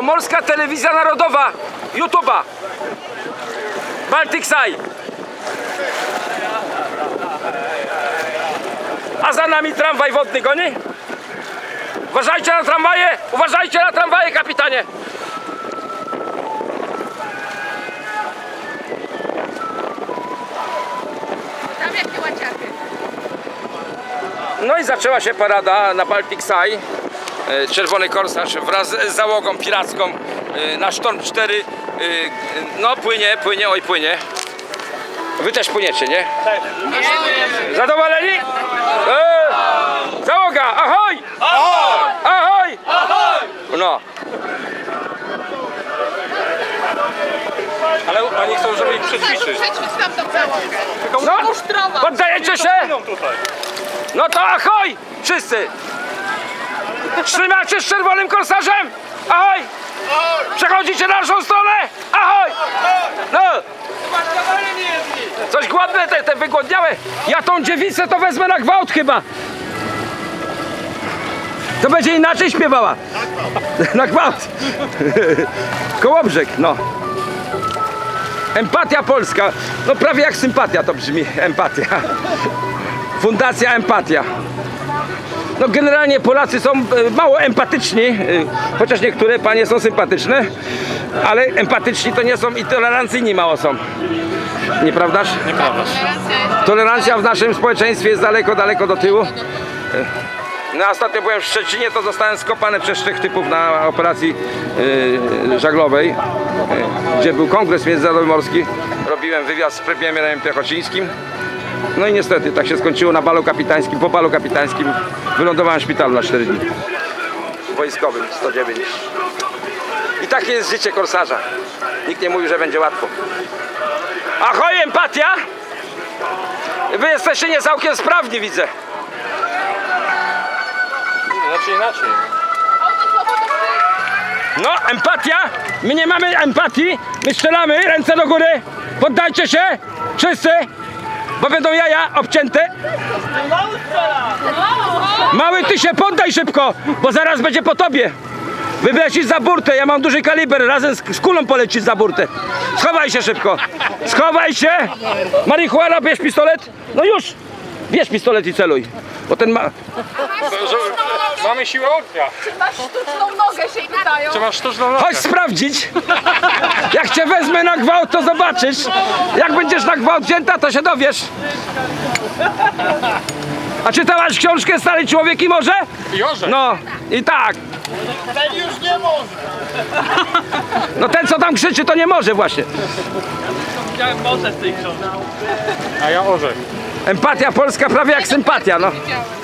Pomorska Telewizja Narodowa, YouTube'a, Baltic Sky. A za nami tramwaj wodny goni. Uważajcie na tramwaje! Uważajcie na tramwaje, kapitanie! No i zaczęła się parada na Baltic Sky. Czerwony korsarz wraz z załogą piracką na Sztorm 4. No płynie, oj płynie. Wy też płyniecie, nie? Tak. Zadowoleni? Załoga, ahoj! Ahoj! Ahoj! Ahoj! No. Ale oni chcą, żeby ich przećwiczyć. No, poddajecie się? No to ahoj! Wszyscy! Trzymacie z czerwonym korsarzem? Ahoj! Przechodzicie na naszą stronę? Ahoj! No! Coś głodne, te wygłodniałe. Ja tą dziewicę to wezmę na gwałt chyba. To będzie inaczej śpiewała. Na gwałt. Kołobrzeg, no. Empatia Polska. No prawie jak sympatia to brzmi. Empatia. Fundacja Empatia. No generalnie Polacy są mało empatyczni, chociaż niektóre panie są sympatyczne, ale empatyczni to nie są i tolerancyjni mało są. Nieprawdaż? Nieprawdaż. Tolerancja w naszym społeczeństwie jest daleko, daleko do tyłu. No, ostatnio byłem w Szczecinie, to zostałem skopany przez 3 typów na operacji żaglowej, gdzie był kongres międzynarodowy. Robiłem wywiad z premierem Piechocińskim. No i niestety tak się skończyło na balu kapitańskim. Po balu kapitańskim wylądowałem w szpitalu na 4 dni. Wojskowym 109. I takie jest życie korsarza. Nikt nie mówi, że będzie łatwo. Ahoj, empatia! Wy jesteście nie całkiem sprawni, widzę. Znaczy inaczej. No, empatia! My nie mamy empatii. My strzelamy, ręce do góry. Poddajcie się, wszyscy. Bo będą jaja obcięte. Mały, ty się poddaj szybko, bo zaraz będzie po tobie. Wylecisz za burtę, ja mam duży kaliber, razem z kulą polecisz za burtę. Schowaj się szybko. Schowaj się. Marihuana, bierz pistolet. No już. Bierz pistolet i celuj. Bo ten ma... Mamy siłę ognia. Czy masz sztuczną nogę, się pytają? Czy masz sztuczną nogę? Chodź sprawdzić. Jak cię wezmę na gwałt, to zobaczysz. Jak będziesz na gwałt wzięta, to się dowiesz. A czytałaś książkę Stary Człowiek i Morze? Jorze. No i tak. Ten już nie może. No ten, co tam krzyczy, to nie może właśnie. Widziałem morze z tej książki. A ja orzech. Empatia polska prawie jak sympatia, no.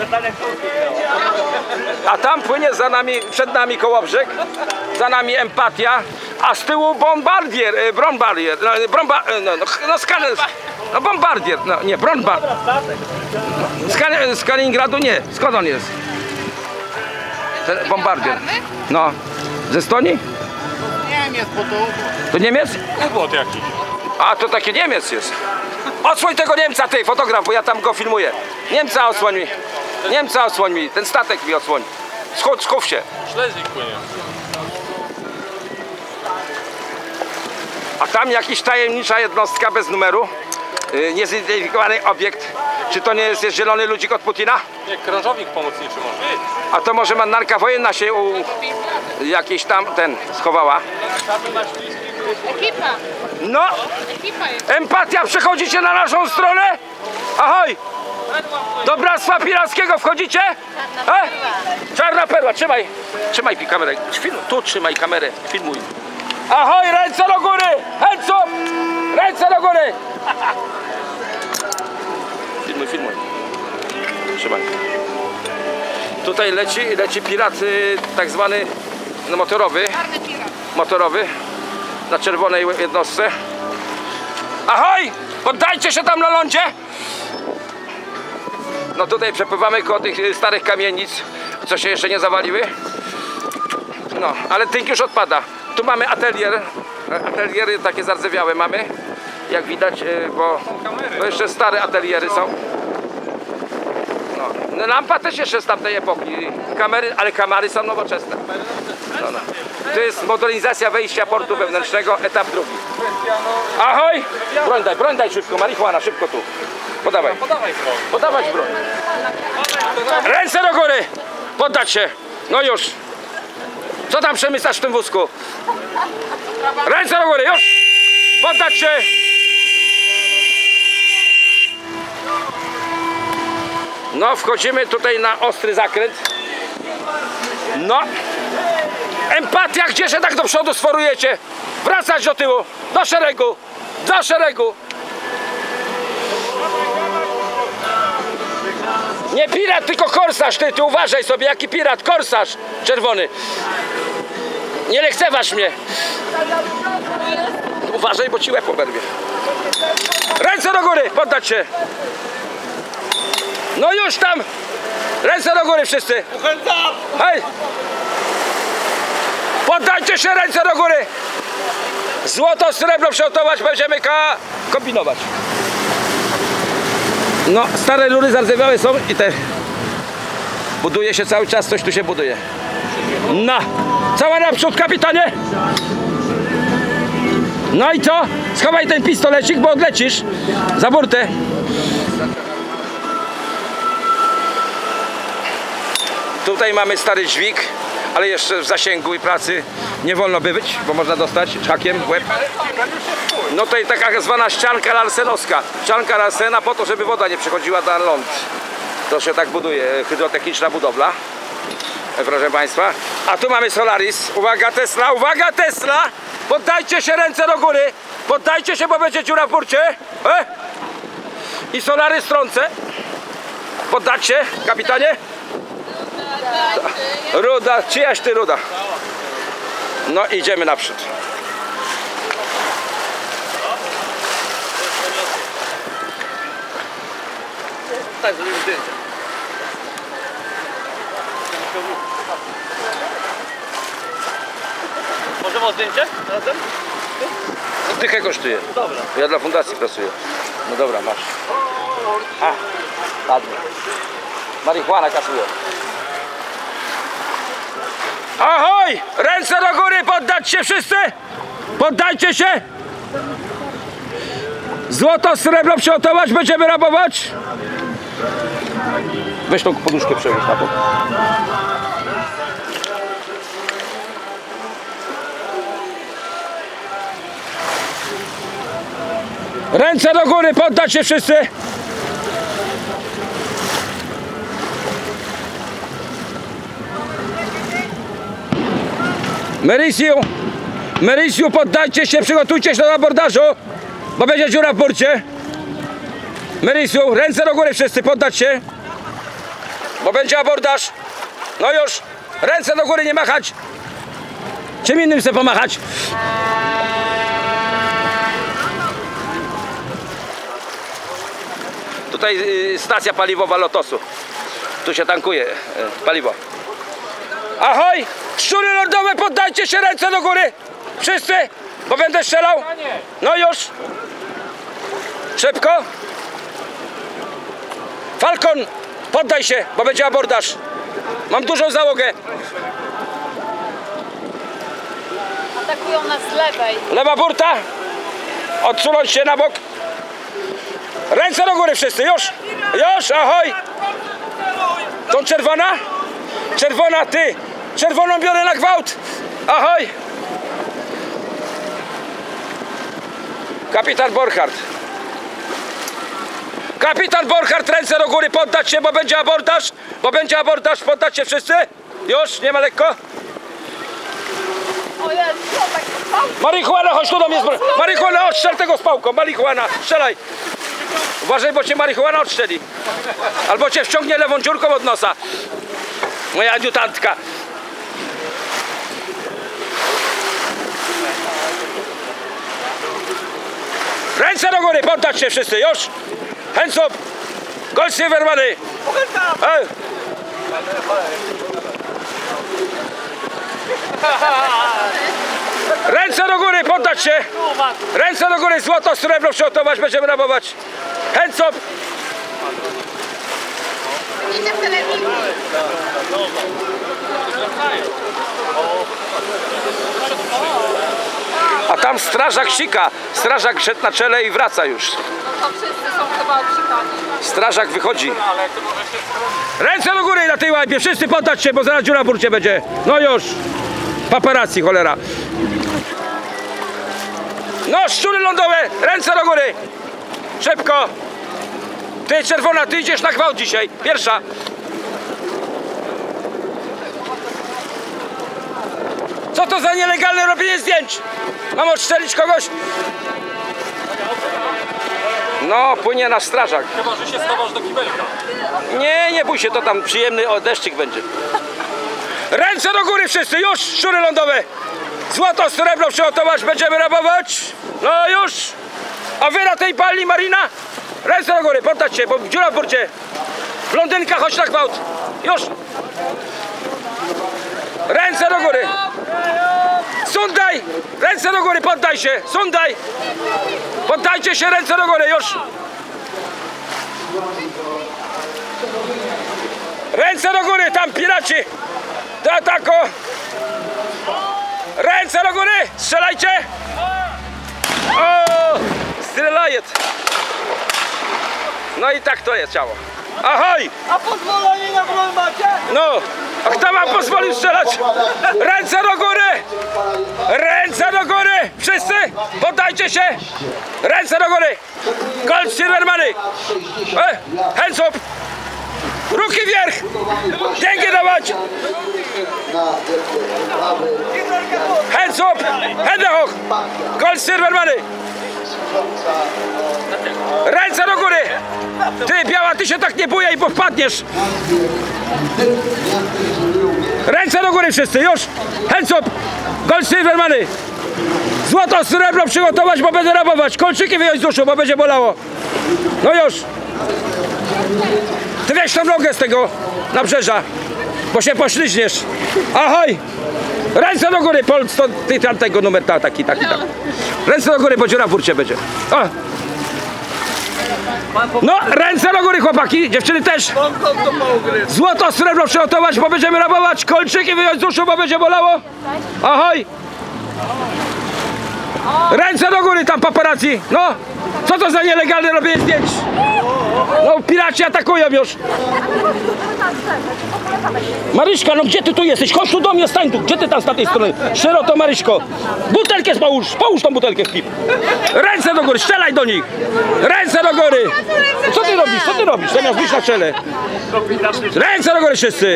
A tam płynie za nami, przed nami Kołobrzeg, za nami Empatia, a z tyłu bombardier, brombardier, no bombardier, no nie, brombardier. Z Kaliningradu nie, skąd on jest? Ten bombardier. No, ze Estonii? Niemiec, bo to... To Niemiec? Ubot jakiś. A to taki Niemiec jest. Odsłoń tego Niemca, ty, fotograf, bo ja tam go filmuję. Niemca odsłoń mi. Niemca odsłoń mi, ten statek mi odsłoń. Schów się. Szlezwik płynie. A tam jakiś tajemnicza jednostka bez numeru. Niezidentyfikowany obiekt. Czy to nie jest zielony ludzik od Putina? Nie, krążownik pomocniczy może. A to może marynarka wojenna się jakiś tam ten schowała. Ekipa. No, Ekipa jest. Empatia, przechodzicie na naszą stronę? Ahoj! Do Bractwa Pirackiego wchodzicie? Czarna perła, trzymaj. Trzymaj kamerę. Tu trzymaj kamerę, filmuj. Ahoj, ręce do góry! Hands up! Ręce do góry! Filmuj. Trzymaj. Tutaj leci pirat tak zwany no, motorowy na czerwonej jednostce. Ahoj! Poddajcie się tam na lądzie! No tutaj przepływamy koło tych starych kamienic, co się jeszcze nie zawaliły. No, ale tynk już odpada. Tu mamy atelier. Ateliery takie zardzewiałe mamy. Jak widać, bo to jeszcze stare ateliery są. No Lampa też jeszcze z tamtej epoki. Kamery, ale kamery są nowoczesne. No. To jest modernizacja wejścia portu wewnętrznego, etap drugi. Ahoj! Broń daj szybko, marihuana, szybko tu. Podawaj. Podawać broń. Ręce do góry! Poddać się. No już. Co tam przemycasz w tym wózku? Ręce do góry, już! Poddać się! No, wchodzimy tutaj na ostry zakręt. No. Empatia, gdzie się tak do przodu sforujecie? Wracać do tyłu, do szeregu, do szeregu. Nie pirat, tylko korsarz, ty uważaj sobie, jaki pirat, korsarz czerwony. Nie lekceważ mnie. Uważaj, bo ci łeb oberwie. Ręce do góry, poddać się. No już tam. Ręce do góry wszyscy. Hej. Poddajcie się, ręce do góry. Złoto, srebro przegotować, będziemy kombinować. No, stare rury zardzewiałe są i te... Buduje się cały czas, coś tu się buduje. No, cała naprzód, kapitanie. No i co? Schowaj ten pistolecik, bo odlecisz za burtę. Tutaj mamy stary dźwig, ale jeszcze w zasięgu i pracy nie wolno by być, bo można dostać hakiem w łeb. No to i taka zwana ścianka larsenowska. Ścianka larsena po to, żeby woda nie przechodziła na ląd. To się tak buduje, hydrotechniczna budowla. Proszę Państwa. A tu mamy Solaris. Uwaga Tesla, uwaga Tesla! Poddajcie się, ręce do góry. Poddajcie się, bo będzie dziura w burcie. I Solaris trącę. Poddać się, kapitanie. Ruda, czyjaś ty Ruda? No idziemy naprzód. Tak, zrobimy zdjęcie. Możemy o zdjęcie razem? Dychę kosztuje. Dobra. Ja dla fundacji pracuję. No dobra, masz. A, padnie. Marihuana kasuje. Ahoj! Ręce do góry, poddać się wszyscy! Poddajcie się! Złoto, srebro przygotować, będziemy rabować! Weź tą poduszkę przełóż na to. Ręce do góry, poddać się wszyscy! Merisiu, poddajcie się, przygotujcie się do abordażu, bo będzie dziura w burcie. Merisiu, ręce do góry wszyscy, poddać się, bo będzie abordaż. No już, ręce do góry, nie machać. Czym innym chcę pomachać. Tutaj stacja paliwowa Lotosu. Tu się tankuje paliwo. Ahoj! Szczury lądowe, poddajcie się, ręce do góry! Wszyscy, bo będę strzelał. No już! Szybko! Falcon, poddaj się, bo będzie abordaż. Mam dużą załogę. Atakują nas z lewej. Lewa burta. Odsunąć się na bok. Ręce do góry wszyscy, już! Już, ahoj! Tą czerwona? Czerwona, ty! Czerwoną biorę na gwałt! Ahoj! Kapitan Borchardt. Kapitan Borchardt, ręce do góry, poddać się, bo będzie abordaż! Bo będzie abordaż, poddać się wszyscy! Już, nie ma lekko! O Jezu, tak Marihuana, chodź tu do mnie! Marihuana, odstrzel tego z pałką! Marihuana, strzelaj! Uważaj, bo cię marihuana odstrzeli. Albo cię wciągnie lewą dziurką od nosa. Moja adiutantka. Ręce do góry, poddać się wszyscy, już! Hands up! Gold silver money! Hey. Ręce do góry, poddać się! Ręce do góry, złoto, srebro przygotować, będziemy rabować. Hands up! wiecie w telewizji. A tam strażak sika. Strażak szedł na czele i wraca już. No to wszyscy są chyba obsikani. Strażak wychodzi. Ręce do góry na tej łajbie, wszyscy poddać się, bo zaraz dziura w burcie będzie. No już. Paparazzi, cholera. No, szczury lądowe, ręce do góry. Szybko. Ty, czerwona, ty idziesz na gwałt dzisiaj. Pierwsza. Co to za nielegalne robienie zdjęć? Mam odstrzelić kogoś? No, płynie nasz strażak. Chyba, że się schowasz do kibelka. Nie bój się, to tam przyjemny deszczyk będzie. Ręce do góry wszyscy, już, szczury lądowe. Złoto, srebro przygotować, będziemy rabować. No już. A wy na tej palni, Marina? Ręce do góry, poddać się, bo dziura w burcie. Blondynka, chodź na gwałt. Już. Ręce do góry. Sundaj. Ręce do góry, poddaj się. Sundaj. Poddajcie się, ręce do góry, już. Ręce do góry, tam piraci. Do ataku. Ręce do góry, strzelajcie. O, strzelajet. No i tak to jest ciało. Ahoj. A pozwolenie na broń macie? No, a kto wam pozwolił strzelać? Ręce do góry! Ręce do góry! Wszyscy! Poddajcie się! Ręce do góry! Gold Silvermany! Hands up! Ruki wверх! Dzięki dawać! Hands up! Hände hoch! Gold Silvermany! Ręce do góry! Ty, biała, ty się tak nie bujaj, bo wpadniesz! Ręce do góry wszyscy, już! Hands up! Gold Silvermany! Złoto, srebro przygotować, bo będę rabować! Kolczyki wyjąć z uszu, bo będzie bolało! No już! Ty weź tą nogę z tego nabrzeża, bo się pośliźniesz! Ahoj! Ręce do góry, Pol, ty tam tego numer, taki. Ręce do góry, bo dziura w burcie będzie. O! No, ręce do góry, chłopaki, dziewczyny też. Złoto, srebro przygotować, bo będziemy rabować. Kolczyki wyjąć z uszu, bo będzie bolało. Ahoj! Ręce do góry, tam paparazzi. No, co to za nielegalne robienie zdjęć? No, piraci atakują już. Maryśka, no gdzie ty tu jesteś? Chodź tu do mnie, stań tu. Gdzie ty tam z tej strony? Szeroto, Maryśko. Butelkę połóż tą butelkę w pip. Ręce do góry, strzelaj do nich. Ręce do góry. Co ty robisz? Zamiast być na czele. Ręce do góry wszyscy.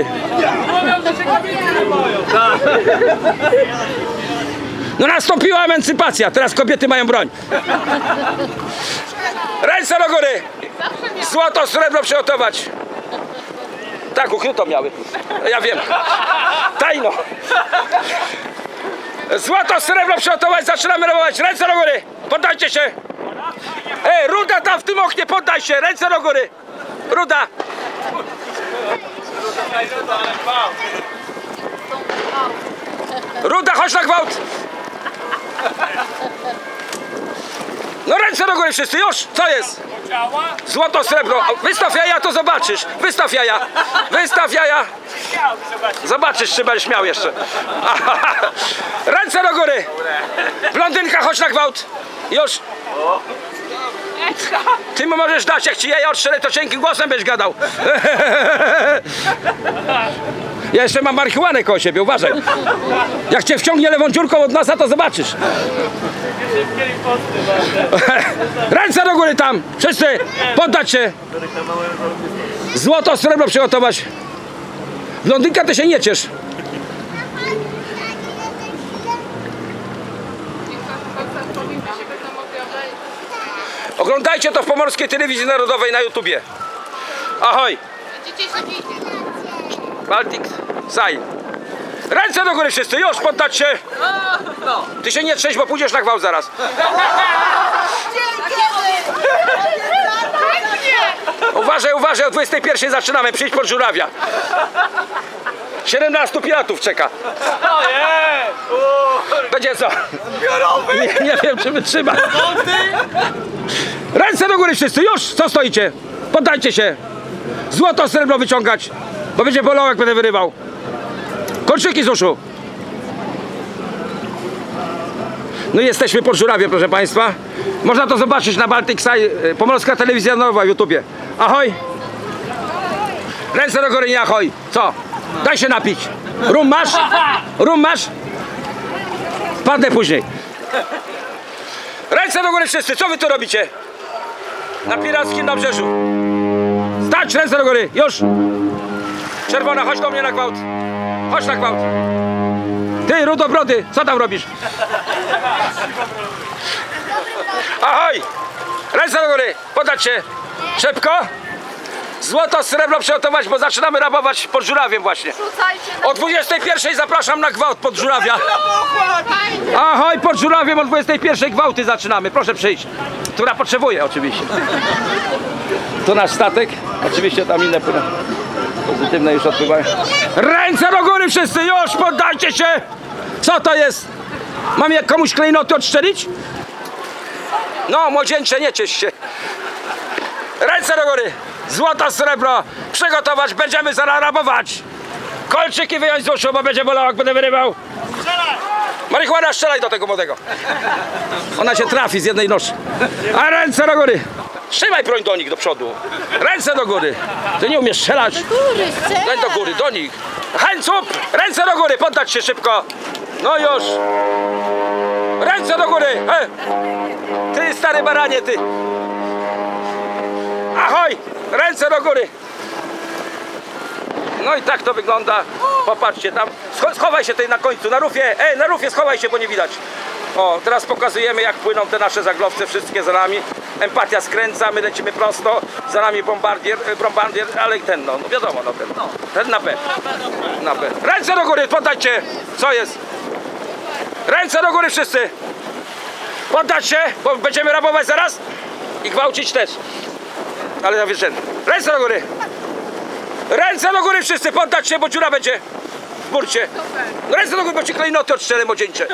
No nastąpiła emancypacja, teraz kobiety mają broń. Ręce do góry. Złoto, srebro przygotować. Tak, ukryto miały. Ja wiem. Tajno. Złoto, srebro przygotować, zaczynamy robić. Ręce do góry. Poddajcie się. Ruda tam w tym oknie, poddaj się. Ręce do góry. Ruda. Ruda, chodź na gwałt. No ręce do góry wszyscy, już! Co jest? Złoto, srebro. Wystaw jaja, to zobaczysz. Wystaw jaja. Wystaw jaja. Zobaczysz, czy będziesz miał jeszcze. Ręce do góry. Blondynka, chodź na gwałt. Już. Ty mu możesz dać, jak ci jaja odstrzelę, to cienkim głosem będziesz gadał. Ja jeszcze mam marihuanę koło siebie, uważaj. Jak cię wciągnie lewą dziurką od nosa, to zobaczysz. Ręce do góry tam, wszyscy, poddać się. Złoto, srebro przygotować. Blondynka, ty się nie ciesz. Oglądajcie to w Pomorskiej Telewizji Narodowej na YouTubie. Ahoj. Baltic Sign. Ręce do góry wszyscy, już poddać się. Ty się nie trzęś, bo pójdziesz na gwałt zaraz. Uważaj, o 21 zaczynamy, przyjdź pod żurawia. 17 piratów czeka. Będzie co? Nie wiem, czy wytrzyma. Ręce do góry wszyscy, już! Co stoicie? Poddajcie się. Złoto, srebro wyciągać, bo będzie bolało, jak będę wyrywał. Kolczyki z uszu. No i jesteśmy pod Żurawie, proszę Państwa. Można to zobaczyć na Baltic Side, Pomorska Telewizja Nowa w YouTubie. Ahoj! Ręce do góry, nie ahoj! Co? Daj się napić! Rum masz? Rum masz? Padnę później. Ręce do góry wszyscy, co wy tu robicie? Na pirackim nabrzeżu. Stać, ręce do góry, już! Czerwona, chodź do mnie na gwałt. Chodź na gwałt. Ty, rudobrody, co tam robisz? Ahoj! Ręce do góry, podać się. Szybko. Złoto, srebro przygotować, bo zaczynamy rabować pod Żurawiem właśnie. Rzucajcie na... O 21 zapraszam na gwałt pod Żurawia. Ahoj, pod Żurawiem o 21 gwałty zaczynamy. Proszę przyjść. Która potrzebuje oczywiście. To nasz statek. Oczywiście tam inne pozytywne już odpływają. Ręce do góry wszyscy, już poddajcie się. Co to jest? Mam jak komuś klejnoty odszczelić? No, młodzieńcze, nie ciesz się. Ręce do góry. Złoto, srebro. Przygotować, będziemy zaraz rabować. Kolczyki wyjąć z uszu, bo będzie bolało, jak będę wyrywał. Marihuana, strzelaj do tego młodego. Ona się trafi z jednej noszy. A ręce do góry. Trzymaj broń do nich, do przodu. Ręce do góry. Ty nie umiesz strzelać. Daj do góry, do nich. Hands up. Ręce do góry, poddać się szybko. No już. Ręce do góry. Ty stary baranie, ty. Ahoj. Ręce do góry. No i tak to wygląda. Popatrzcie tam. Schowaj się tutaj na końcu, na rufie. Na rufie schowaj się, bo nie widać. O, teraz pokazujemy, jak płyną te nasze żaglowce, wszystkie za nami. Empatia skręca, my lecimy prosto. Za nami bombardier, ale ten, no wiadomo, no ten na P. Na P. Ręce do góry, poddajcie. Co jest? Ręce do góry wszyscy. Poddać się, bo będziemy rabować zaraz. I gwałcić też. Ale ja wiesz, ręce do góry. Ręce do góry wszyscy, poddać się, bo dziura będzie w burcie. Ręce do góry, bo ci klejnoty odstrzelę młodzieńcze.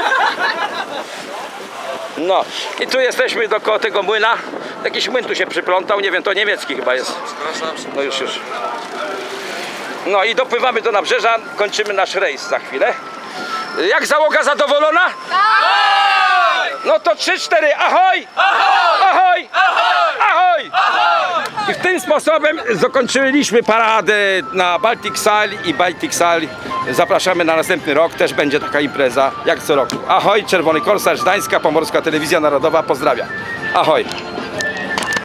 No i tu jesteśmy dookoła tego młyna. Jakiś młyn tu się przyplątał, nie wiem, to niemiecki chyba jest. No już. No i dopływamy do nabrzeża, kończymy nasz rejs za chwilę. Jak załoga zadowolona? No to 3-4, ahoj! Ahoj! Ahoj! I w tym sposobem zakończyliśmy paradę na Baltic Side i Baltic Side. Zapraszamy na następny rok, też będzie taka impreza jak co roku. Ahoj, Czerwony Korsarz, Gdańska, Pomorska Telewizja Narodowa, pozdrawia. Ahoj!